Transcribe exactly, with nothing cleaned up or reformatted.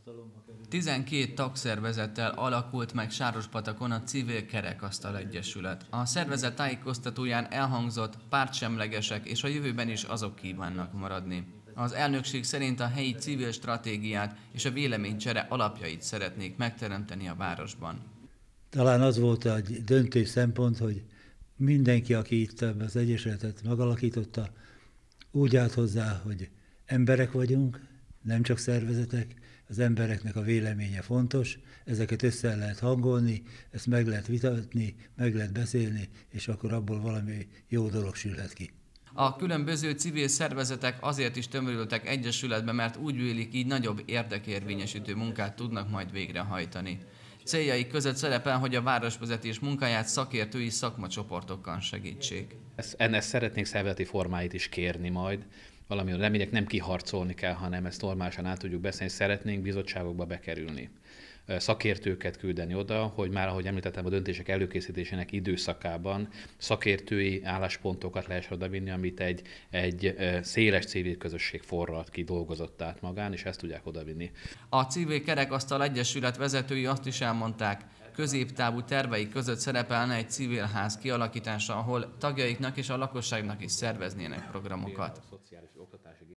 tizenkét tagszervezettel alakult meg Sárospatakon a Civil Kerekasztal Egyesület. A szervezet tájékoztatóján elhangzott, pártsemlegesek és a jövőben is azok kívánnak maradni. Az elnökség szerint a helyi civil stratégiát és a véleménycsere alapjait szeretnék megteremteni a városban. Talán az volt egy döntő szempont, hogy mindenki, aki itt az Egyesületet megalakította, úgy állt hozzá, hogy emberek vagyunk, nem csak szervezetek, az embereknek a véleménye fontos, ezeket össze lehet hangolni, ezt meg lehet vitatni, meg lehet beszélni, és akkor abból valami jó dolog sülhet ki. A különböző civil szervezetek azért is tömörültek egyesületbe, mert úgy vélik, így nagyobb érdekérvényesítő munkát tudnak majd végrehajtani. Céljaik között szerepel, hogy a városvezetés munkáját szakértői szakmacsoportokkal segítsék. Ennek szeretnénk szervezeti formáit is kérni majd, valami remények nem kiharcolni kell, hanem ezt normálisan át tudjuk beszélni, szeretnénk bizottságokba bekerülni. Szakértőket küldeni oda, hogy már, ahogy említettem, a döntések előkészítésének időszakában szakértői álláspontokat lehessen odavinni, amit egy, egy széles civil közösség forralt ki, dolgozott át magán, és ezt tudják odavinni. A Civil Kerekasztal Egyesület vezetői azt is elmondták, középtávú tervei között szerepelne egy civil ház kialakítása, ahol tagjaiknak és a lakosságnak is szerveznének programokat.